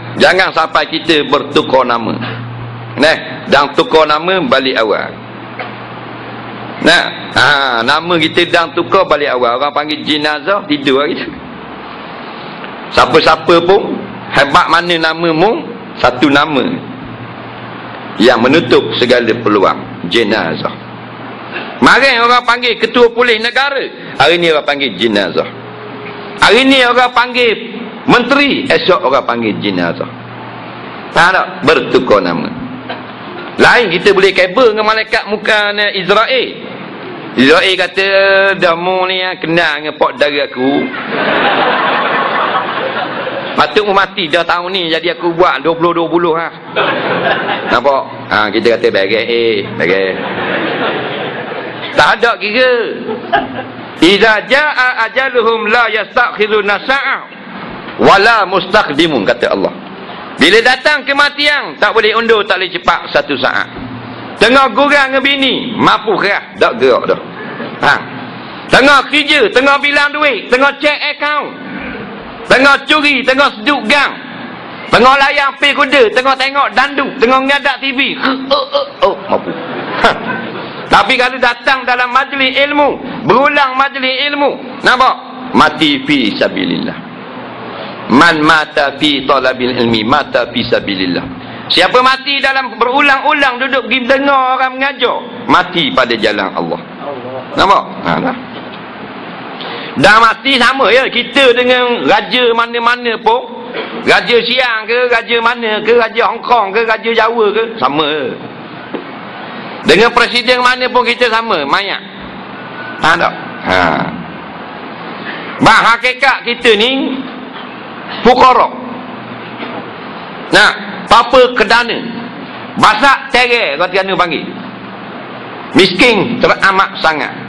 Jangan sampai kita bertukar nama. Nah, dan tukar nama balik awal. Nah, nama kita dan tukar balik awal. Orang panggil jenazah, tidur lagi. Siapa-siapa pun, hebat mana namamu, satu nama yang menutup segala peluang, jenazah. Mari orang panggil ketua polis negara, hari ni orang panggil jenazah. Hari ni orang panggil menteri, esok orang panggil jenazah. Faham tak? Bertukar nama. Lain kita boleh kabel dengan malaikat muka Israel. Israel kata, dah mu ni kenal dengan pak dara aku. Patut mu mati dah tahun ni, jadi aku buat 20-20 ha. Nampak? Kita kata bagai bagai. Tak ada kira. Idza jaa ajaluhum la yastakhiruna sa'ah wala mustaqdimun, kata Allah. Bila datang kematian, tak boleh undur, tak boleh cepat satu saat. Tengah gurang dengan bini, mampu kerah, tak gerak dah. Tengah kerja, tengah bilang duit, tengah cek akaun, tengah curi, tengah seduk gang, tengah layang pay kuda, tengah tengok danduk, tengah ngadak TV. Mampu. Tapi kalau datang dalam majlis ilmu, berulang majlis ilmu, nampak? Mati fi sabilillah. Man mata fi talabil ilmi mata fi sabilillah. Siapa mati dalam berulang-ulang duduk pergi dengar orang mengajar, mati pada jalan Allah. Nampak? Dah mati sama ya kita dengan raja mana-mana pun. Raja Siang ke, raja mana ke, raja Hong Kong ke, raja Jawa ke, sama. Dengan presiden mana pun kita sama, mayat. Tak? Hakikat kita ni fukara. Nah, apa kedana? Basak terer kata kena panggil. Miskin teramat sangat.